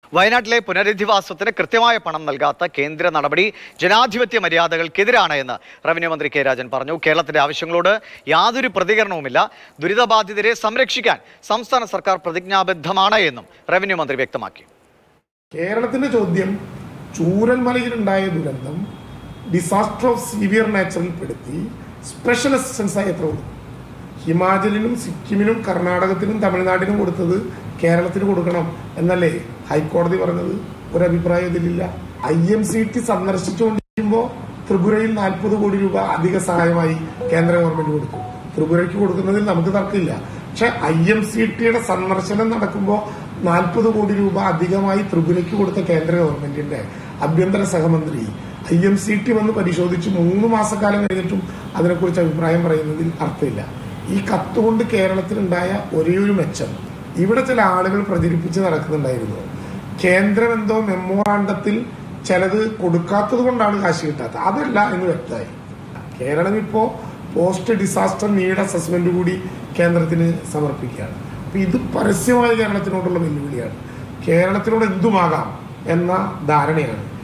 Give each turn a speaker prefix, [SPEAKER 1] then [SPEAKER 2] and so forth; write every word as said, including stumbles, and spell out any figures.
[SPEAKER 1] വയനാട്ടിലെ പുനരധിവാസത്തിന് കൃത്യമായ പണം നൽകാത്ത കേന്ദ്ര നടപടി ജനാധിപത്യ മര്യാദകൾക്കെതിരാണ് എന്ന് റവന്യൂ മന്ത്രി കെ രാജൻ പറഞ്ഞു. കേരളത്തിന്റെ ആവശ്യങ്ങളോട് യാതൊരു പ്രതികരണവുമില്ല. ദുരിതബാധിതരെ സംരക്ഷിക്കാൻ സംസ്ഥാന സർക്കാർ പ്രതിജ്ഞാബദ്ധമാണ് എന്നും റവന്യൂ മന്ത്രി വ്യക്തമാക്കി.
[SPEAKER 2] കേരളത്തിന്റെ ചോദ്യം ചൂരൽമലയിലുണ്ടായ ദുരന്തം ഡിസാസ്റ്റർ ഓഫ് സിവിയർ നാച്ചുറൽ പെടുത്തി സ്പെഷ്യൽ അസിസ്റ്റൻസ് ആയി എത്ര കൊടുക്കും? ഹിമാചലിനും സിക്കിമിനും കർണാടകത്തിനും തമിഴ്നാടിനും കൊടുത്തത് കേരളത്തിന് കൊടുക്കണം എന്നല്ലേ ഹൈക്കോടതി പറഞ്ഞത്? ഒരഭിപ്രായം ഇതിലില്ല. ഐ എം സി ടി സന്ദർശിച്ചുകൊണ്ടിരിക്കുമ്പോൾ ത്രിപുരയിൽ നാൽപ്പത് കോടി രൂപ അധിക സഹായമായി കേന്ദ്ര ഗവൺമെന്റ് കൊടുത്തു. ത്രിപുരയ്ക്ക് കൊടുക്കുന്നതിൽ നമുക്ക് തർക്കമില്ല. പക്ഷെ ഐ എം സി ടിയുടെ സന്ദർശനം നടക്കുമ്പോൾ നാൽപ്പത് കോടി രൂപ അധികമായി ത്രിപുരയ്ക്ക് കൊടുത്ത കേന്ദ്ര ഗവൺമെന്റിന്റെ ആഭ്യന്തര സഹമന്ത്രി ഐ എം സി ടി വന്ന് പരിശോധിച്ച് മൂന്ന് മാസക്കാലം കഴിഞ്ഞിട്ടും അതിനെക്കുറിച്ച് അഭിപ്രായം പറയുന്നതിൽ അർത്ഥമില്ല. ഈ കത്തുകൊണ്ട് കേരളത്തിലുണ്ടായ ഒരേയൊരു മെച്ചം ഇവിടെ ചില ആളുകൾ പ്രചരിപ്പിച്ച് നടക്കുന്നുണ്ടായിരുന്നു. കേന്ദ്രം എന്തോ മെമ്മോറാണ്ടത്തിൽ ചിലത് കൊടുക്കാത്തത് കൊണ്ടാണ് കാശ് കിട്ടാത്തത്. അതല്ല എന്ന് വ്യക്തമായി. കേരളം ഇപ്പോ പോസ്റ്റ് ഡിസാസ്റ്റർ നീഡ് അസസ്മെന്റ് കൂടി കേന്ദ്രത്തിന് സമർപ്പിക്കുകയാണ്. അപ്പൊ ഇത് പരസ്യമായ കേരളത്തിനോടുള്ള വെല്ലുവിളിയാണ്. കേരളത്തിനോട് എന്തുമാകാം എന്ന ധാരണയാണ്.